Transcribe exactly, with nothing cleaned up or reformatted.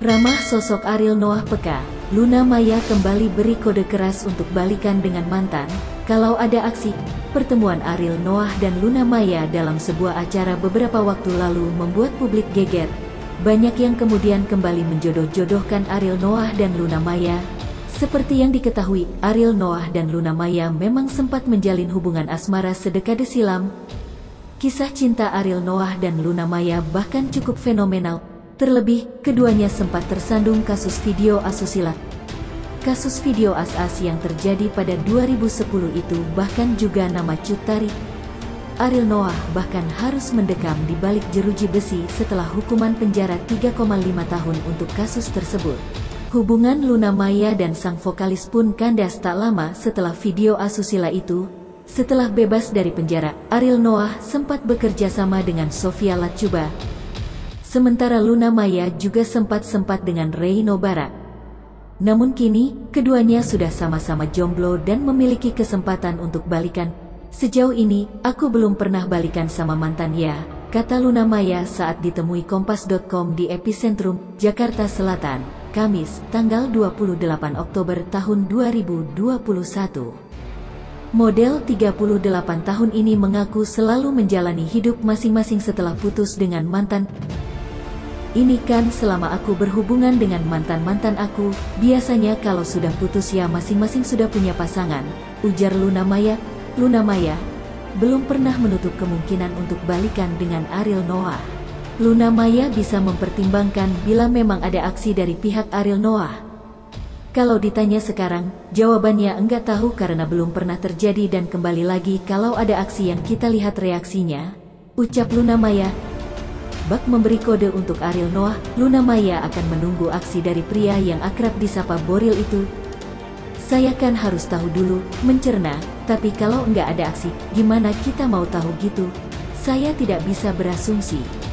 Ramah sosok Ariel Noah peka, Luna Maya kembali beri kode keras untuk balikan dengan mantan. Kalau ada aksi, pertemuan Ariel Noah dan Luna Maya dalam sebuah acara beberapa waktu lalu membuat publik geger. Banyak yang kemudian kembali menjodoh-jodohkan Ariel Noah dan Luna Maya. Seperti yang diketahui, Ariel Noah dan Luna Maya memang sempat menjalin hubungan asmara sedekade silam. Kisah cinta Ariel Noah dan Luna Maya bahkan cukup fenomenal. Terlebih, keduanya sempat tersandung kasus video asusila. Kasus video as-as yang terjadi pada dua ribu sepuluh itu bahkan juga nama Cut Tari. Ariel Noah bahkan harus mendekam di balik jeruji besi setelah hukuman penjara tiga koma lima tahun untuk kasus tersebut. Hubungan Luna Maya dan sang vokalis pun kandas tak lama setelah video asusila itu. Setelah bebas dari penjara, Ariel Noah sempat bekerja sama dengan Sofia Latjuba. Sementara Luna Maya juga sempat-sempat dengan Ray Nobara. Namun kini, keduanya sudah sama-sama jomblo dan memiliki kesempatan untuk balikan. Sejauh ini, aku belum pernah balikan sama mantan ya, kata Luna Maya saat ditemui kompas titik com di Epicentrum, Jakarta Selatan, Kamis, tanggal dua puluh delapan Oktober tahun dua ribu dua puluh satu. Model tiga puluh delapan tahun ini mengaku selalu menjalani hidup masing-masing setelah putus dengan mantan. Ini kan selama aku berhubungan dengan mantan-mantan aku, biasanya kalau sudah putus ya masing-masing sudah punya pasangan, ujar Luna Maya. Luna Maya belum pernah menutup kemungkinan untuk balikan dengan Ariel Noah. Luna Maya bisa mempertimbangkan bila memang ada aksi dari pihak Ariel Noah. Kalau ditanya sekarang, jawabannya enggak tahu karena belum pernah terjadi dan kembali lagi kalau ada aksi yang kita lihat reaksinya, ucap Luna Maya. Bak memberi kode untuk Ariel Noah, Luna Maya akan menunggu aksi dari pria yang akrab disapa Boril itu. Saya kan harus tahu dulu, mencerna, tapi kalau enggak ada aksi, gimana kita mau tahu gitu? Saya tidak bisa berasumsi.